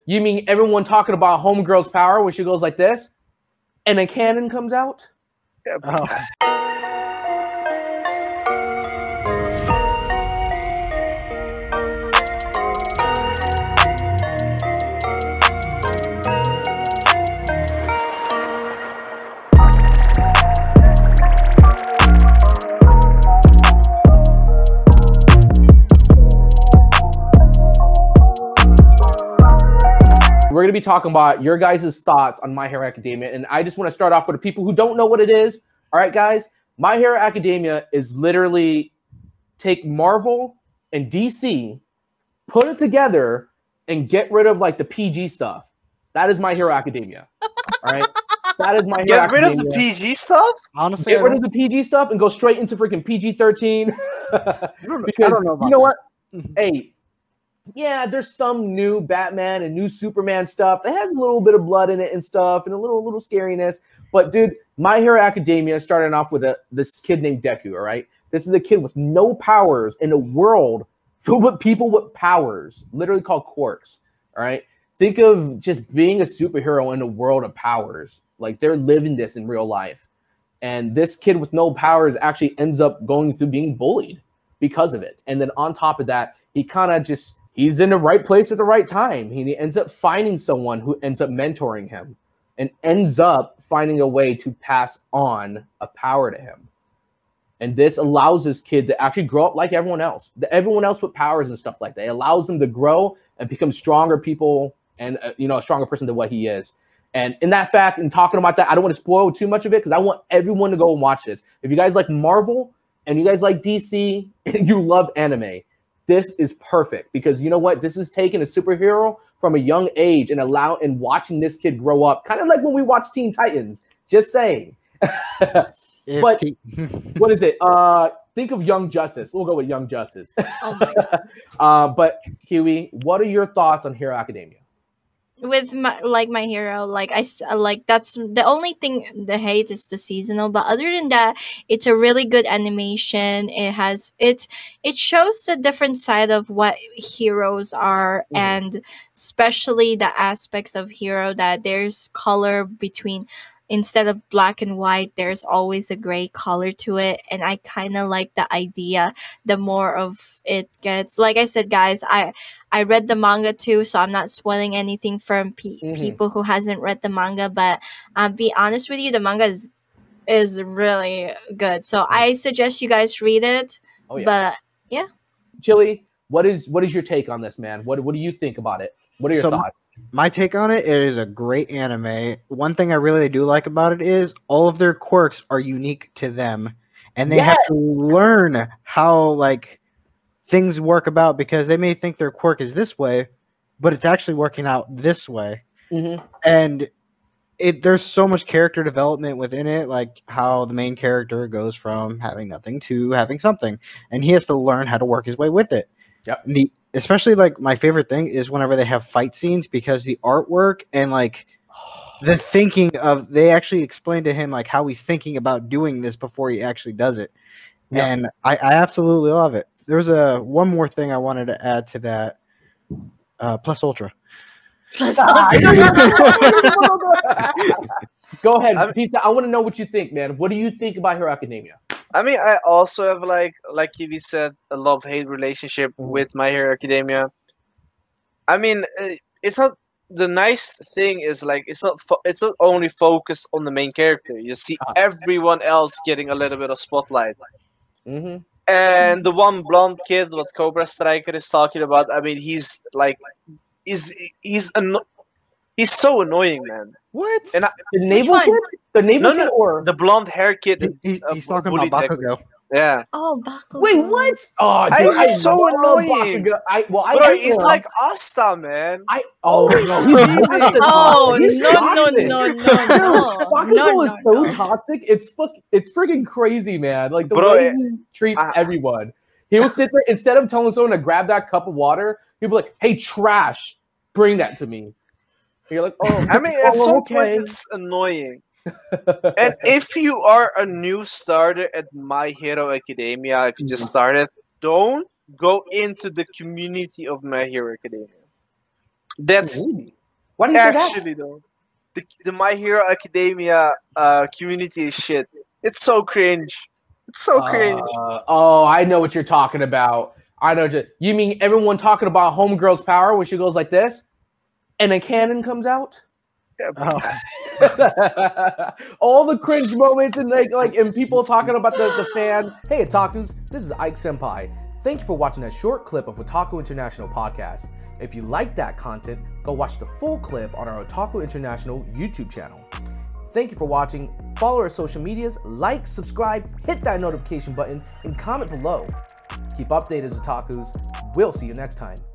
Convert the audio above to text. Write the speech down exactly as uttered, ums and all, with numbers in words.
You mean everyone talking about Homegirl's power when she goes like this, and a cannon comes out? Yeah, Oh. We're going to be talking about your guys' thoughts on My Hero Academia. And I just want to start off with the people who don't know what it is. All right, guys. My Hero Academia is literally take Marvel and D C, put it together, and get rid of like the P G stuff. That is My Hero Academia. All right? That is My Hero Get Academia. rid of the P G stuff? Honestly, Get rid of the P G stuff and go straight into freaking P G thirteen. I don't, Because I don't know about you know that. what? Hey, yeah, there's some new Batman and new Superman stuff that has a little bit of blood in it and stuff and a little little scariness. But dude, My Hero Academia started off with a this kid named Deku, all right? This is a kid with no powers in a world filled with people with powers, literally called quirks, all right? Think of just being a superhero in a world of powers. Like they're living this in real life. And this kid with no powers actually ends up going through being bullied because of it. And then on top of that, he kind of just he's in the right place at the right time. He ends up finding someone who ends up mentoring him and ends up finding a way to pass on a power to him. And this allows this kid to actually grow up like everyone else. The, everyone else with powers and stuff like that. It allows them to grow and become stronger people and, uh, you know, a stronger person than what he is. And in that fact, and talking about that, I don't want to spoil too much of it because I want everyone to go and watch this. If you guys like Marvel and you guys like D C and you love anime, this is perfect because you know what? This is taking a superhero from a young age and allow and watching this kid grow up, kind of like when we watch Teen Titans. Just saying. But what is it? Uh, think of Young Justice. We'll go with Young Justice. Oh my God. uh, but Kiwi, what are your thoughts on Hero Academia? With my like my hero, like I s- uh, like that's the only thing the hate is the seasonal, but other than that, it's a really good animation. It has it's it shows the different side of what heroes are, Mhm. and especially the aspects of hero that there's color between. Instead of black and white, there's always a gray color to it, and I kind of like the idea. The more of it gets, like I said, guys, I I read the manga too, so I'm not spoiling anything from pe- Mhm. people who hasn't read the manga. But I'll be honest with you, the manga is is really good, so I suggest you guys read it. Oh yeah. But yeah, Chili, what is what is your take on this, man? What what do you think about it? What are your So- thoughts? My take on it, it is a great anime. One thing I really do like about it is all of their quirks are unique to them, and they have to learn how like things work about because they may think their quirk is this way, but it's actually working out this way. Mm-hmm. And it there's so much character development within it, like how the main character goes from having nothing to having something, and he has to learn how to work his way with it. Yep. And the, especially like my favorite thing is whenever they have fight scenes because the artwork and like the thinking of they actually explain to him like how he's thinking about doing this before he actually does it. Yep. And I, I absolutely love it. There's a one more thing I wanted to add to that. Uh, Plus Ultra. Go ahead, I'm- Pizza. I want to know what you think, man. What do you think about Hero Academia? I mean, I also have like like Kiwi said, a love-hate relationship Mhm. with My Hero Academia. I mean, uh, it's not the nice thing is like it's not fo- it's not only focused on the main character. You see Ah. everyone else getting a little bit of spotlight. Mm-hmm. And the one blonde kid, what Cobra Striker is talking about, I mean, he's like, he's he's anno- he's so annoying, man. What? And I, The naval one? kid? The naval No, kid no, or the blonde hair kid. He- he- uh, he's talking bullied about that- Bakugo. Yeah, oh, Bakugo. wait, what? Oh, I- dude, I, he's so love annoying. Bakugo. I well, I bro, like he's him. like Asta, man. I oh always no, screaming. he's worse than Oh toxic. He's no no toxic. no no no! Bakugo no, is no, so no. toxic. It's fuck. It's freaking crazy, man. Like the Bro, way it- he treats I- everyone. He will sit there instead of telling someone to grab that cup of water. He'll be like, "Hey, trash, bring that to me." And you're like, "Oh, I mean, at oh, some okay." point, it's annoying. And if you are a new starter at My Hero Academia, if you just Mhm. started, don't go into the community of My Hero Academia. That's Ooh. Why do you say that? Actually, though, the, the My Hero Academia uh, community is shit. It's so cringe. It's so cringe. Uh, oh, I know what you're talking about. I know. What you you mean everyone talking about Homegirl's power when she goes like this, and a cannon comes out? Yeah, Oh. All the cringe moments and like like and people talking about the, the fan. Hey, Otakus, this is Ike-Senpai. Thank you for watching that short clip of Otaku International podcast. If you like that content, go watch the full clip on our Otaku International YouTube channel. Thank you for watching. Follow our social medias, like, subscribe, hit that notification button, and comment below. Keep updated, Otakus. We'll see you next time.